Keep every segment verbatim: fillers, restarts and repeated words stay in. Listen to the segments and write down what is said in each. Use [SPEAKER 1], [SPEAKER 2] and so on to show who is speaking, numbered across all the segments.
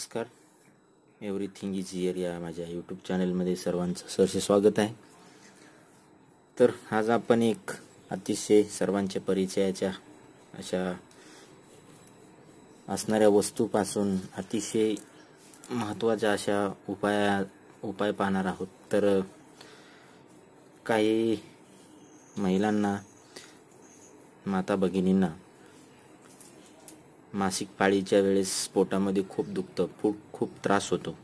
[SPEAKER 1] नमस्कार. Everything is here या माझ्या यूट्यूब चॅनलमध्ये सर्वांचं सहर्ष स्वागत आहे. तर आज आपण एक अतिशय सर्वांच्या परिचयाच्या अशा असणाऱ्या वस्तूपासून अतिशय महत्त्वाच्या अशा उपाया उपाय पाहणार आहोत. तर काही महिलांना, माता भगिनींना मासिक पाळीच्या वेळेस पोटामध्ये खूप दुखतं, खूप खूप त्रास होतो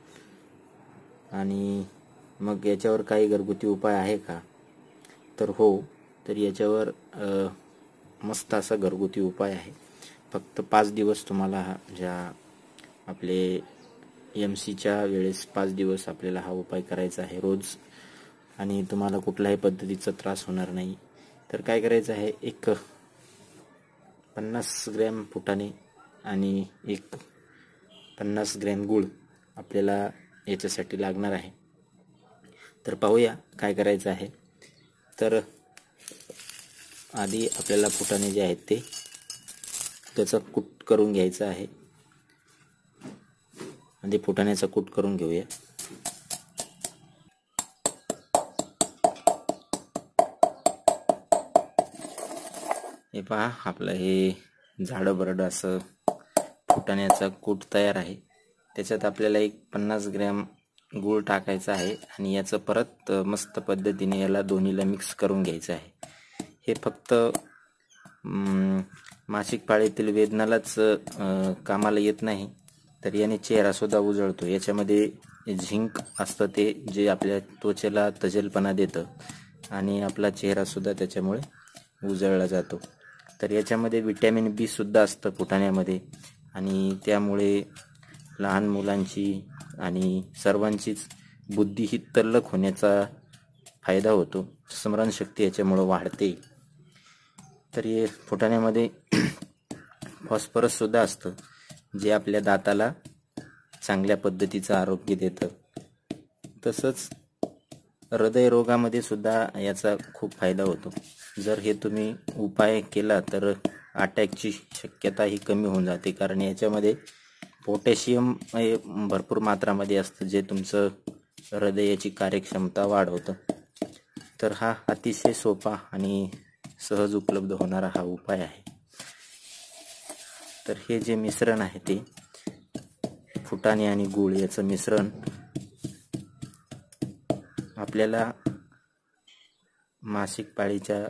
[SPEAKER 1] आणि मग याच्यावर काही घरगुती उपाय आहे का? तर हो, तर याच्यावर मस्त असा घरगुती उपाय आहे. फक्त पाच दिवस तुम्हाला हा ज्या आपले एम सीच्या वेळेस पाच दिवस आपल्याला हा उपाय करायचा आहे रोज, आणि तुम्हाला कुठल्याही पद्धतीचा त्रास होणार नाही. तर काय करायचं आहे, एक पन्नास ग्रॅम फुटाणे आणि एक पन्नास ग्रॅम गूळ आपल्याला याच्यासाठी लागणार आहे. तर पाहूया काय करायचं आहे. तर आधी आपल्याला फुटाणे जे आहेत ते त्याचा कूट करून घ्यायचा आहे. आधी फुटाण्याचा कूट करून घेऊया. हे पहा, आपलं हे झाडं बरड असं फुटाण्याचा कूट तयार आहे. त्याच्यात आपल्याला एक पन्नास ग्रॅम गूळ टाकायचा आहे आणि याचं परत मस्त पद्धतीने याला दोन्हीला मिक्स करून घ्यायचं आहे. हे फक्त मासिक पाळीतील वेदनालाच कामाला येत नाही, तर याने चेहरा सुद्धा उजळतो. याच्यामध्ये झिंक असतं, ते जे आपल्या त्वचेला तजेलपणा देतं आणि आपला चेहरा सुद्धा त्याच्यामुळे उजळला जातो. तर याच्यामध्ये विटॅमिन बी सुद्धा असतं फुटाण्यामध्ये, आणि त्यामुळे लहान मुलांची आणि सर्वांचीच बुद्धी ही तल्लख होण्याचा फायदा होतो. स्मरणशक्ती याच्यामुळे वाढते. तर हे फुटाण्यामध्ये फॉस्फरस सुद्धा असतं, जे आपल्या दाताला चांगल्या पद्धतीचं आरोग्य देतं. तसंच हृदयरोगामध्ये सुद्धा याचा खूप फायदा होतो. जर हे तुम्ही उपाय केला तर अटॅकची शक्यता ही कमी होऊन जाते, कारण याच्यामध्ये पोटॅशियम भरपूर मात्रामध्ये असतं, जे तुमचं हृदयाची कार्यक्षमता वाढवतं. तर हा अतिशय सोपा आणि सहज उपलब्ध होणारा हा उपाय आहे. तर हे जे मिश्रण आहे ते फुटाणे आणि गूळ याचं मिश्रण आपल्याला मासिक पाळीच्या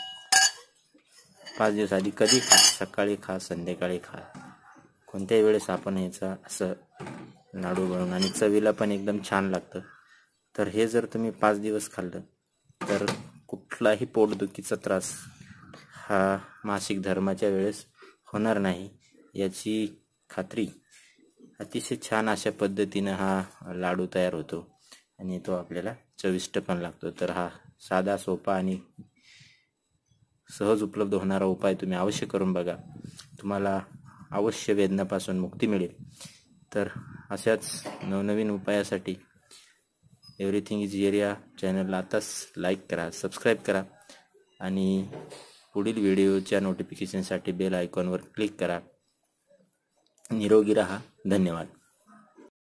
[SPEAKER 1] पाच दिवस आधी कधी खा, सकाळी खा, संध्याकाळी खा, कोणत्याही वेळेस आपण याचा असं लाडू बनवून, आणि चवीला पण एकदम छान लागतं. तर हे जर तुम्ही पाच दिवस खाल्लं तर कुठलाही पोटदुखीचा त्रास हा मासिक धर्माच्या वेळेस होणार नाही, याची खात्री. अतिशय छान अशा पद्धतीनं हा लाडू तयार होतो आणि तो आपल्याला चविष्ट पण लागतो. तर हा साधा, सोपा आणि सहज उपलब्ध होणारा उपाय तुम्ही अवश्य करून बघा. तुम्हाला अवश्य वेदनापासून मुक्ती मिळेल. तर अशाच नवनवीन उपायासाठी एव्हरीथिंग इज हिअर या चॅनलला आताच लाईक करा, सबस्क्राईब करा आणि पुढील व्हिडिओच्या नोटिफिकेशनसाठी बेल आयकॉनवर क्लिक करा. निरोगी रहा. धन्यवाद.